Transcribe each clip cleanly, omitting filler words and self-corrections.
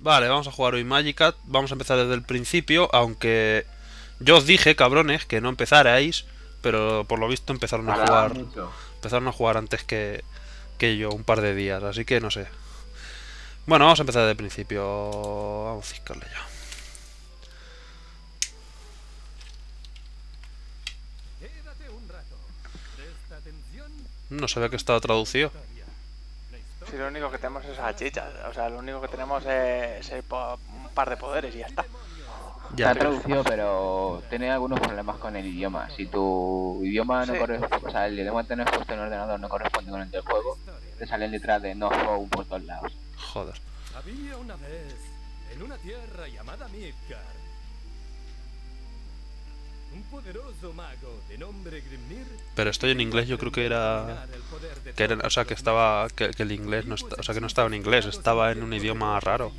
Vale, vamos a jugar hoy Magicat. Vamos a empezar desde el principio, aunque yo os dije, cabrones, que no empezarais, pero por lo visto Tardaba mucho. empezaron a jugar antes que yo, un par de días, así que no sé. Bueno, vamos a empezar desde el principio. Vamos a ciscarle ya. No sabía que estaba traducido. Si lo único que tenemos es salchichas, o sea, lo único que tenemos es un par de poderes y ya está. Ya, Está traducido, pero tiene algunos problemas con el idioma. Si tu idioma no Sí. corresponde, o sea, el idioma que tienes puesto en el ordenador no corresponde con el del juego, te salen letras de no phone por todos lados. joder. Había una vez, en una tierra llamada Midgard, un poderoso mago de nombre Grimnir. Pero estoy en inglés, yo creo que era... o sea, que estaba... Que el inglés no o sea, que no estaba en inglés, estaba en un idioma raro.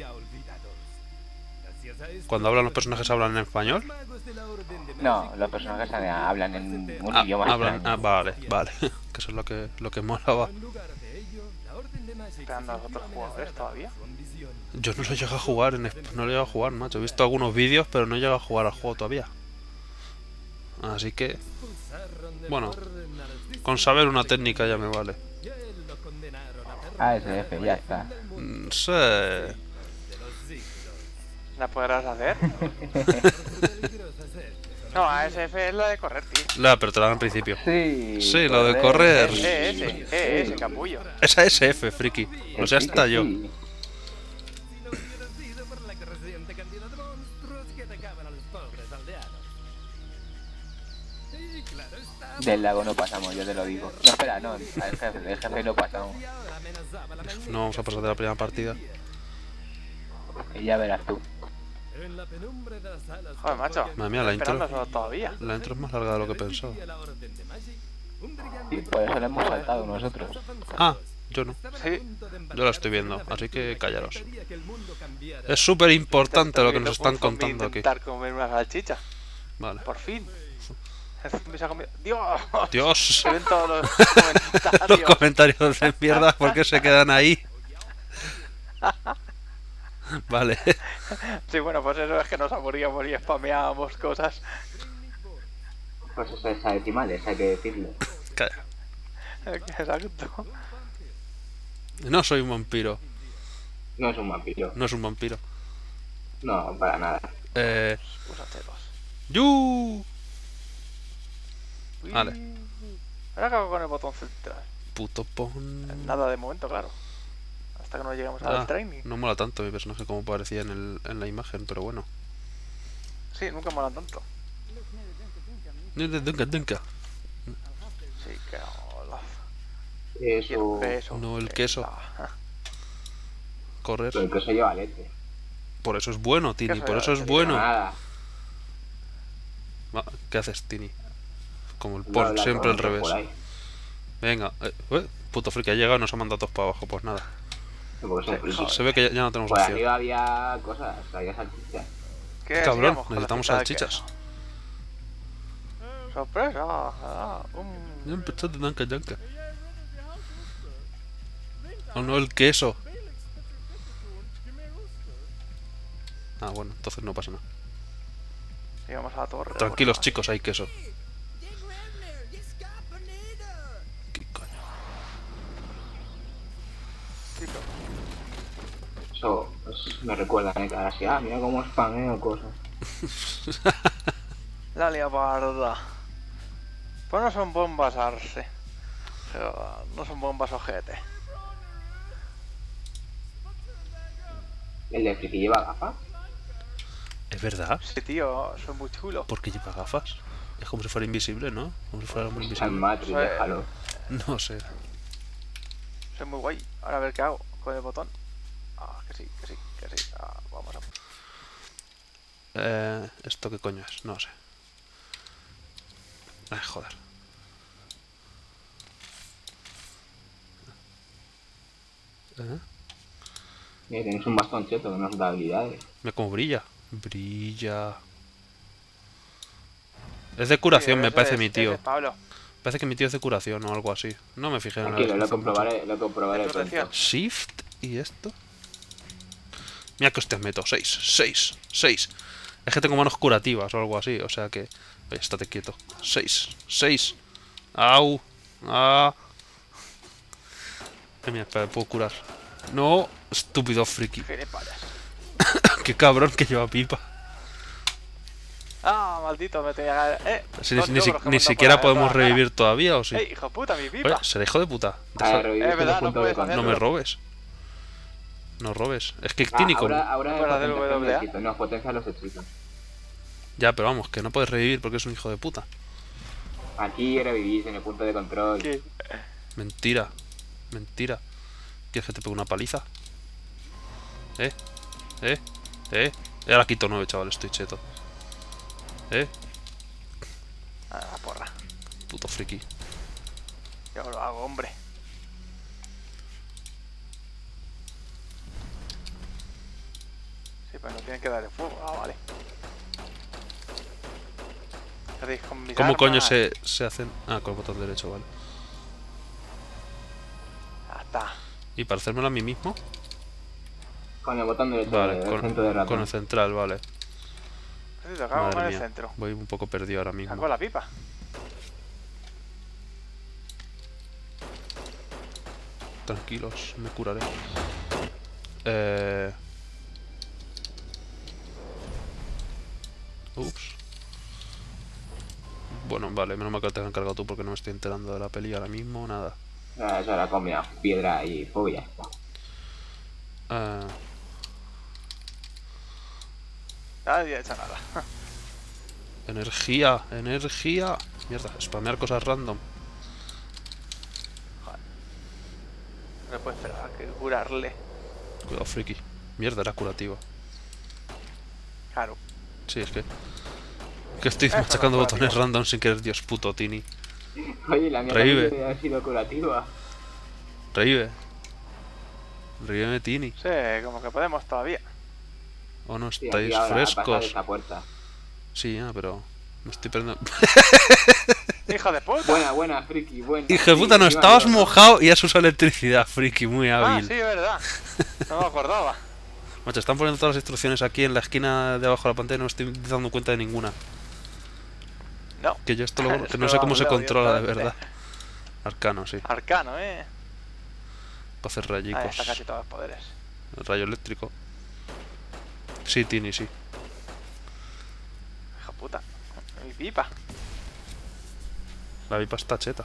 Cuando hablan los personajes, ¿hablan en español? No, los personajes hablan en un idioma hablan... extraño. vale, vale. Que eso es lo que molaba. Esperando a los otros jugadores todavía. Yo no lo he llegado a jugar, no lo he llegado a jugar, macho. He visto algunos vídeos, pero no he llegado a jugar al juego todavía. Así que... Bueno, con saber una técnica ya me vale. ASF, ya está. Sí. ¿La podrás hacer? No, ASF es la de correr, tío. La, pero te la dan al principio. Sí. Sí, lo de correr. Ese, capullo. Esa SF, friki. O sea, hasta yo. Sí. Del lago no pasamos, yo te lo digo. No, espera, no, al jefe, del jefe no pasamos. No vamos a pasar de la primera partida. Y ya verás tú. Joder, macho. Madre mía, la intro... Esperando todavía. La intro es más larga de lo que pensaba. Y por eso lo hemos saltado nosotros. Ah, yo no. Sí. Yo la estoy viendo, así que callaros. Es súper importante lo que nos están contando aquí. Intentar comer una salchicha. Vale. Por fin. Me se ha comido. ¡Dios! Dios. Se ven todos los comentarios. Los comentarios de mierda, ¿por qué se quedan ahí? Vale. Sí, bueno, pues eso es que nos aburríamos y spameábamos cosas. Pues eso es a decimales, hay que decirlo. Calla. Exacto. No soy un vampiro. No es un vampiro. No es un vampiro. No, para nada. Úsatelos. ¡Yu! Vale. Ahora acabo con el botón central. Puto pon... Nada de momento, claro. Hasta que no lleguemos Ah, al training. no mola tanto mi personaje como parecía en la imagen, pero bueno. Sí, nunca molan tanto. Dunca, dunca. Sí, que hola. Eso. Queso. No, el queso. Correr. Pero el queso lleva leche. Por eso es bueno, Tini, Queso por eso es de- bueno. Nada. ¿Qué haces, Tini? Como el No por habla siempre al con otro revés. por ahí. Venga, puto friki, ha llegado y nos ha mandado todos para abajo, pues nada. Porque son frikis. Se ve que ya no tenemos Por opción. arriba había cosas, había salchichas. ¿Qué? Cabrón, Sigamos con la necesitamos cita de salchichas. queso. ¡Sorpresa! Ya empezó de danca danca. Oh no, el queso. Ah, bueno, entonces no pasa nada. Y vamos a la torre. Tranquilos, chicos, hay queso. ¿Qué coño? Eso pues, me recuerda a cara así. Ah, mira cómo spameo cosas. La leoparda. Pues no son bombas arse. Pero no son bombas ojete. El de friki lleva gafas. ¿Es verdad? Sí, tío, son muy chulos. ¿Por qué lleva gafas? Es como si fuera invisible, ¿no? Como si fuera muy San invisible. Matrix, Eso es- déjalo. No sé. Son muy guay. Ahora a ver qué hago con el botón. Ah, que sí, que sí, que sí. Ah, vamos a... ¿Esto qué coño es? No sé. Joder. Mira, tienes un bastón cheto que nos da habilidades. Mira cómo brilla. Brilla. Es de curación, Sí, me ese parece es- mi ese tío. es Pablo. Parece que mi tío es de curación o algo así. No me fijé en la Tranquilo, lo descripción mucho. comprobaré ¿Qué pronto. decías? Shift y esto. Mira que hostias meto. 6, 6, 6. Es que tengo manos curativas o algo así, o sea que... Oye, estate quieto. 6, 6. Au. Ah. Mira, espera, puedo curar. No, estúpido friki. Gilipollas. Qué cabrón que lleva pipa. Ah, maldito, me tenía que... Si, dos ni logros que me han dado siquiera por la podemos cara. revivir todavía, ¿o sí? ¡Ey, hijo de puta, mi Oye, pipa! será hijo de puta. A Deja- ver, reviviste verdad, los no puntos puedes de hacerlo. No control. me robes. No robes. Es que Ah, Tini como... ahora Fuera del potenciación de WA. hechizos. No, potencia los hechizos. Ya, pero vamos, que no puedes revivir porque es un hijo de puta. Aquí revivís en el punto de control. ¿Qué? Mentira. Mentira. ¿Quieres que te pegue una paliza? ¿Eh? Ahora quito 9, chaval, estoy cheto. Ah, la porra. Puto friki. Yo lo hago, hombre. Sí, pues no tienen que darle fuego. Ah, vale. ¿Qué hacéis con mis ¿Cómo coño armas? se hacen? Ah, con el botón derecho, vale. Ya está. ¿Y para hacérmelo a mí mismo? Con el botón derecho Vale, del centro de con ratón. el central, vale. Sí, tocamos en Madre el mía, centro. voy un poco perdido ahora mismo. Saco la pipa. Tranquilos, me curaré. Ups. Bueno, vale, menos mal que te has encargado tú porque no me estoy enterando de la peli ahora mismo, nada. Ah, eso era comida, piedra y fuego y ya está. Nadie ha hecho nada. Energía, energía. Mierda, spamear cosas random. No puedo esperar a que curarle. Cuidado, friki. Mierda, era curativa. Claro. Sí, es que estoy Eso machacando no es botones curativo. random sin querer, Dios puto, Tini. Oye, la mía Revive. también ha sido curativa. Revive. Revíveme, Tini. Sí, como que podemos todavía. ¿O no Sí, estáis aquí ahora, a pasar frescos? esta puerta. Sí, pero... Me estoy perdiendo... ¡Hijo de puta! Buena, friki, buena. Hijo de Sí, puta, no encima estabas yo, ¿no? mojado y has usado electricidad, friki, muy Ah, hábil. sí, es verdad. No me acordaba. Macho, están poniendo todas las instrucciones aquí en la esquina de abajo de la pantalla y no me estoy dando cuenta de ninguna. No. Que yo esto Es que no sé cómo se probable, controla de directamente. verdad. Arcano, sí. Arcano, Para hacer Ahí rayicos. está casi todos los poderes. Rayo eléctrico. Sí, Tini, sí. Hijo puta. Mi pipa. La vipa está cheta.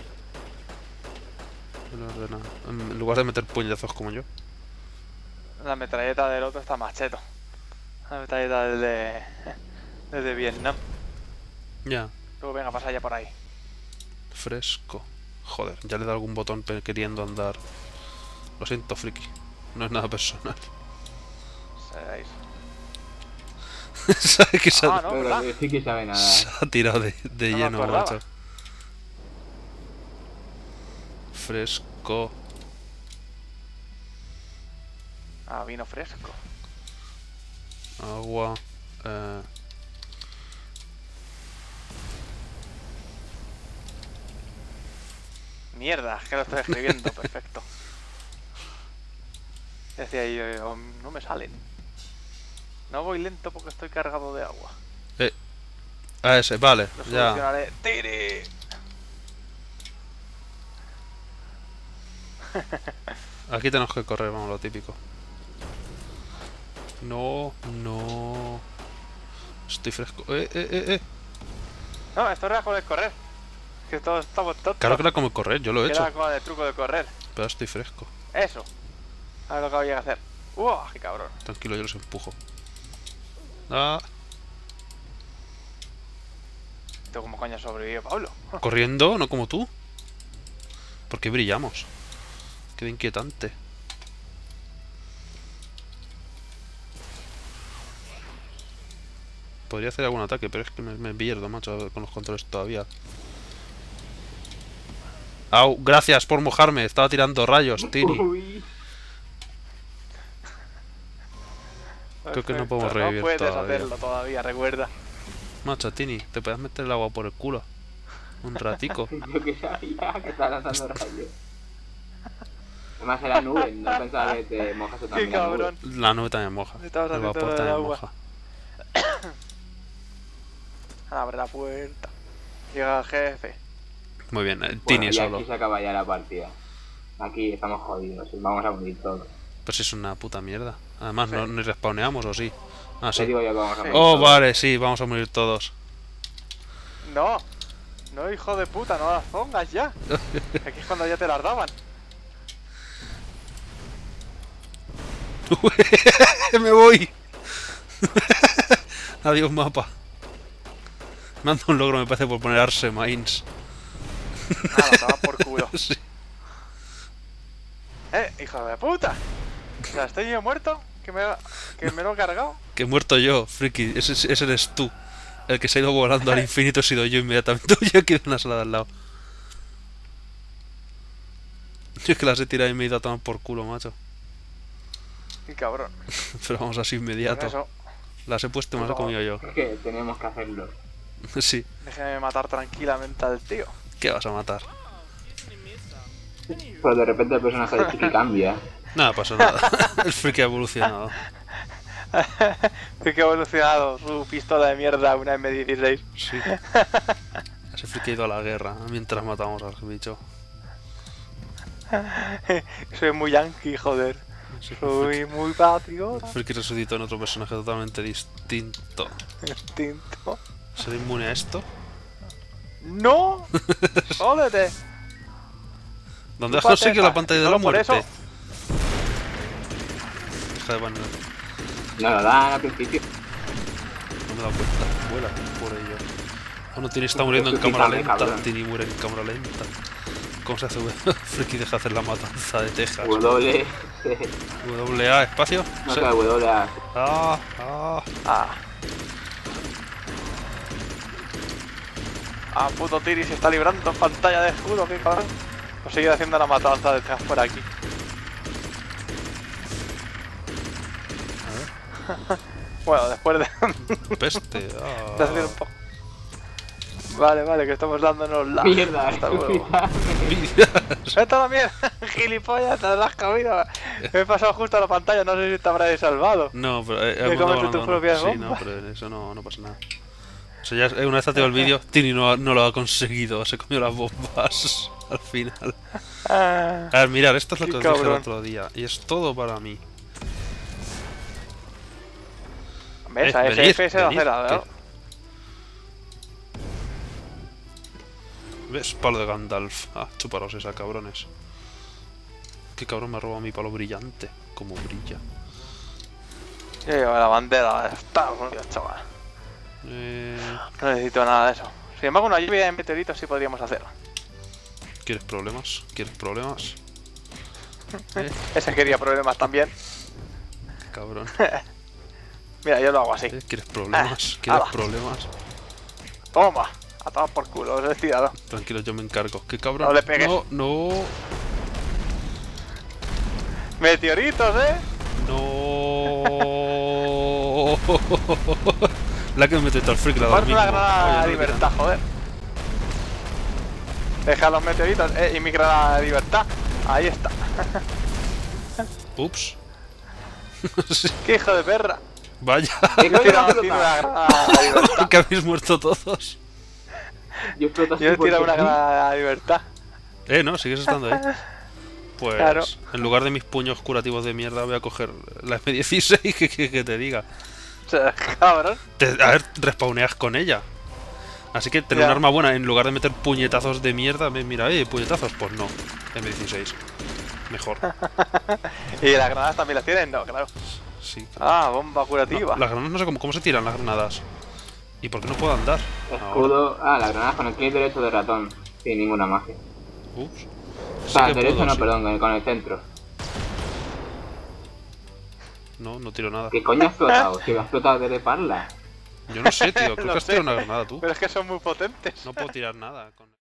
En lugar de meter puñetazos como yo. La metralleta del otro está más cheto. La metralleta del de... del de Vietnam. Ya, Luego venga, pasa ya por ahí. fresco. Joder, ya le he dado algún botón queriendo andar. Lo siento, friki. No es nada personal. Seréis. Sabe que se ha, Ah, no, Pero ¿verdad? el friki sabe nada. se ha tirado de No me lleno, acordaba. macho. Fresco. Ah, vino fresco. Agua. Mierda, es que lo estoy escribiendo, perfecto. Decía yo, no me salen. No voy lento porque estoy cargado de agua. A ese, vale, Lo ya. solucionaré. ¡Tiri! Aquí tenemos que correr, vamos, lo típico. No, no. Estoy fresco. No, esto era con el correr. Que todos estamos tontos. Claro que era como correr, yo lo he hecho. Era con el truco de correr. Pero estoy fresco. Eso. A ver lo que había que hacer. ¡Uah! ¡Qué cabrón! Tranquilo, yo los empujo. Ah, ¿Tú cómo coño sobrevivió, Pablo? corriendo, no como tú. ¿Por qué brillamos? Qué inquietante. Podría hacer algún ataque, pero es que me pierdo, macho, con los controles todavía. Au, gracias por mojarme. Estaba tirando rayos, Tini. Uy. Creo que no podemos Perfecto, revivir No puedes todavía. hacerlo todavía, recuerda. Macho, Tini, te puedes meter el agua por el culo. Un ratico. Yo que sabía que estaba lanzando rayos. Además era nube, no pensaba que te mojas tú Qué también. la nube. cabrón. La nube también moja. Estabas El haciendo vapor lo del también agua. moja. Abre la puerta. Llega el jefe. Muy bien, Bueno, Tini y solo. aquí se acaba ya la partida. Aquí estamos jodidos, vamos a morir todos. Pues es una puta mierda. Además, Sí. no ni respawneamos, ¿o sí? Ah, Te sí. digo yo que vamos a morir Oh, todos. vale, sí, vamos a morir todos. No. No, hijo de puta, no las pongas ya. Aquí es cuando ya te las daban. ¡Me voy! Adiós, mapa. Me han dado un logro, me parece, por poner Arse Mines. Nada, te va por culo. Sí. Hijo de puta. O sea, estoy yo muerto. Que me lo he cargado. Que he muerto yo, friki. Ese eres tú. El que se ha ido volando al infinito he sido yo inmediatamente. Yo aquí en la sala de al lado. Yo es que las he tirado y me he ido a tomar por culo, macho. Y cabrón. Pero vamos así Con inmediato. eso, Las he puesto y me las he comido yo. Es que tenemos que hacerlo. Sí. déjeme matar tranquilamente al tío. ¿Qué vas a matar? Pero de repente el personaje de Chiqui cambia. Nada, pasó nada. El friki ha evolucionado. Sí que ha evolucionado su pistola de mierda, una M16. Sí. Ese friki ha ido a la guerra mientras matamos al bicho. Soy muy yankee, joder. Sí, Soy muy patriota. Friki resucitó en otro personaje totalmente distinto. Instinto. ¿Seré inmune a esto? ¡No! ¡Jódete! ¿Dónde has Chúpate conseguido esa. la pantalla de Solo la por muerte? eso. Deja de banear. No lo dan al principio. No me he dado cuenta. Vuela por ello. Bueno, Tini está muriendo en cámara lenta. Tini muere en cámara lenta. ¿Cómo se hace? Friki deja de hacer la matanza de Texas. W. WA, espacio. No Sí. sé, W. Ah. Ah. Ah, puto Tiri se está librando en pantalla de escudo, qué cabrón. Pues sigue haciendo la matanza de Texas por aquí. Bueno, después de Peste. de hacer un poco. Vale, que estamos dándonos la. Mierda, Hasta luego. Vidas. ¡Vete a la mierda! ¡Gilipollas! ¡Te las has comido! Me he pasado justo a la pantalla, no sé si te habrás salvado. No, pero ¿De comerte tus propias sí, no, bombas? pero en eso no pasa nada. O sea, ya una vez activado el vídeo, Tini no lo ha conseguido, se comió las bombas al final. Ah, A ver, mirad, esto es lo Qué que os dije el cabrón. otro día, y es todo para mí. ¿Ves? A venid, SF se va a venid, hacer algo. ¿Ves? Palo de Gandalf. Ah, chuparos esa, cabrones. Qué cabrón me ha robado mi palo brillante. Como brilla. Yo llevo la bandera de Estados Unidos, chaval. No necesito nada de eso. Sin embargo, una lluvia de meteoritos sí podríamos hacer. ¿Quieres problemas? ¿Quieres problemas? Ese quería problemas también. Cabrón. Mira, yo lo hago así. ¿Quieres problemas? ¿Quieres ala. problemas? Toma, a tomar por culo, os he tirado. Tranquilo, yo me encargo. ¿Qué cabrón? No le pegues. No. ¡Meteoritos, eh! No. La que me mete al freak la da Ponte mismo. una granada Oye, de no libertad, joder. Deja los meteoritos, y mi granada de libertad. Ahí está. tira. Ups. Sí, ¡Qué hijo de perra! vaya. ¿Qué Yo he coño tirado me aquí una explota? granada de libertad. Que habéis muerto todos. Yo exploto así Yo he tirado porque una sí. granada de libertad. No, sigues estando ahí. Pues, Claro. en lugar de mis puños curativos de mierda, voy a coger la M16 que te diga. O sea, cabrón. A ver, respawneas con ella. Así que tener Ya. un arma buena, en lugar de meter puñetazos de mierda, mira, puñetazos, pues no. M16. Mejor. ¿Y las granadas también las tienes? No, claro. Sí. Ah, bomba curativa. No, las granadas no sé cómo se tiran las granadas. ¿Y por qué no puedo andar? Ahora. Escudo. Ah, la granada con el clic derecho de ratón. Sin ninguna magia. Ups. O Sí sea, que derecho puedo, no, sí. perdón, con el centro. No tiro nada. ¿Qué coño ha explotado? Si me ha explotado desde parla. Yo no sé, tío. Creo No que has sé. tirado una granada tú. Pero es que son muy potentes. No puedo tirar nada.